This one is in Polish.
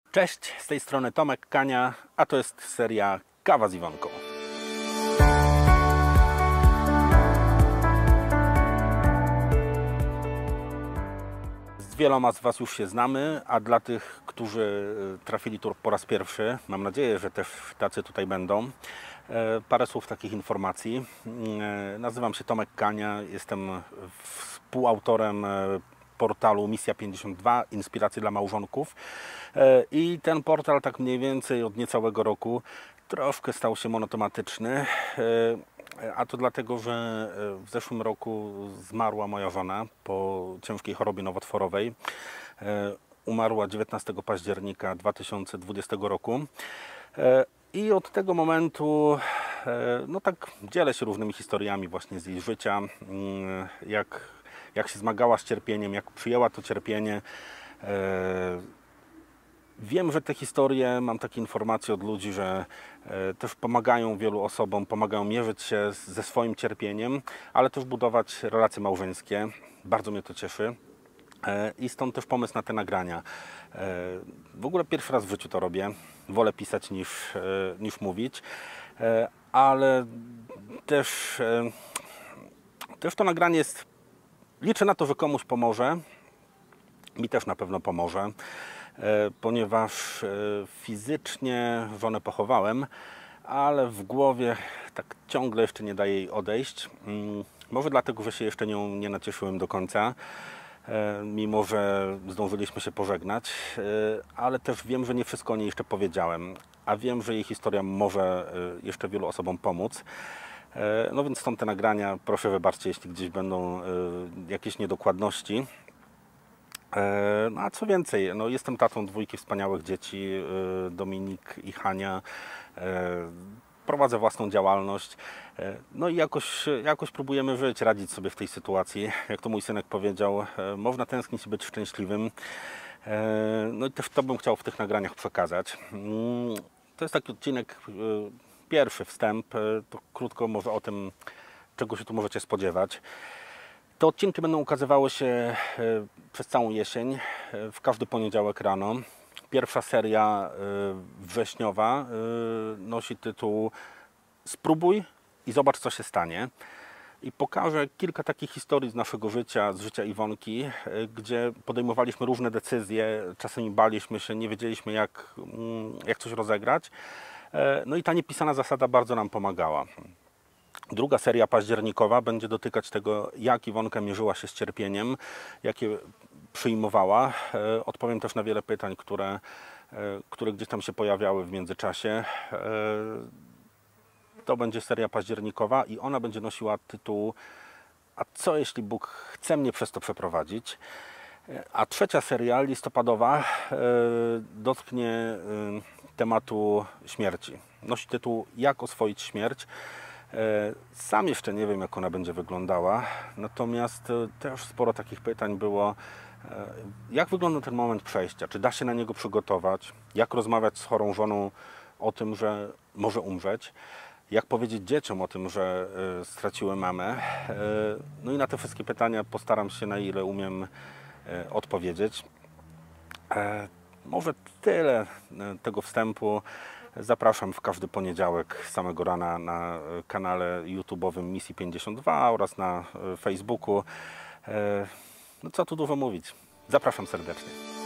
Cześć, z tej strony Tomek Kania, a to jest seria Kawa z Iwonką. Z wieloma z Was już się znamy, a dla tych, którzy trafili tu po raz pierwszy, mam nadzieję, że też tacy tutaj będą, parę słów takich informacji. Nazywam się Tomek Kania, jestem współautorem portalu Misja 52, Inspiracje dla małżonków. I ten portal tak mniej więcej od niecałego roku troszkę stał się monotematyczny. A to dlatego, że w zeszłym roku zmarła moja żona po ciężkiej chorobie nowotworowej. Umarła 19 października 2020 roku. I od tego momentu no tak dzielę się różnymi historiami właśnie z jej życia, jak się zmagała z cierpieniem, jak przyjęła to cierpienie. Wiem, że te historie, mam takie informacje od ludzi, że też pomagają wielu osobom, pomagają mierzyć się ze swoim cierpieniem, ale też budować relacje małżeńskie. Bardzo mnie to cieszy. I stąd też pomysł na te nagrania. W ogóle pierwszy raz w życiu to robię. Wolę pisać niż mówić, ale też to nagranie jest... Liczę na to, że komuś pomoże. Mi też na pewno pomoże, ponieważ fizycznie żonę pochowałem, ale w głowie tak ciągle jeszcze nie daje jej odejść. Może dlatego, że się jeszcze nią nie nacieszyłem do końca, mimo że zdążyliśmy się pożegnać, ale też wiem, że nie wszystko o niej jeszcze powiedziałem, a wiem, że jej historia może jeszcze wielu osobom pomóc. No więc stąd te nagrania, proszę wybaczcie, jeśli gdzieś będą jakieś niedokładności. No a co więcej, no jestem tatą dwójki wspaniałych dzieci, Dominik i Hania. Prowadzę własną działalność. No i jakoś próbujemy żyć, radzić sobie w tej sytuacji. Jak to mój synek powiedział, można tęsknić i być szczęśliwym. No i też to bym chciał w tych nagraniach przekazać. To jest taki odcinek, pierwszy wstęp, to krótko może o tym, czego się tu możecie spodziewać. Te odcinki będą ukazywały się przez całą jesień, w każdy poniedziałek rano. Pierwsza seria wrześniowa nosi tytuł Spróbuj i zobacz, co się stanie. I pokażę kilka takich historii z naszego życia, z życia Iwonki, gdzie podejmowaliśmy różne decyzje, czasami baliśmy się, nie wiedzieliśmy jak coś rozegrać. No i ta niepisana zasada bardzo nam pomagała. Druga seria październikowa będzie dotykać tego, jak Iwonka mierzyła się z cierpieniem, jakie przyjmowała. Odpowiem też na wiele pytań, które gdzieś tam się pojawiały w międzyczasie. To będzie seria październikowa i ona będzie nosiła tytuł A co jeśli Bóg chce mnie przez to przeprowadzić? A trzecia seria, listopadowa, dotknie tematu śmierci. Nosi tytuł Jak oswoić śmierć. Sam jeszcze nie wiem, jak ona będzie wyglądała, natomiast też sporo takich pytań było, jak wygląda ten moment przejścia, czy da się na niego przygotować, jak rozmawiać z chorą żoną o tym, że może umrzeć, jak powiedzieć dzieciom o tym, że straciły mamę. No i na te wszystkie pytania postaram się, na ile umiem, odpowiedzieć. Może tyle tego wstępu. Zapraszam w każdy poniedziałek z samego rana na kanale YouTube'owym Misji 52 oraz na Facebooku. No co tu dużo mówić. Zapraszam serdecznie.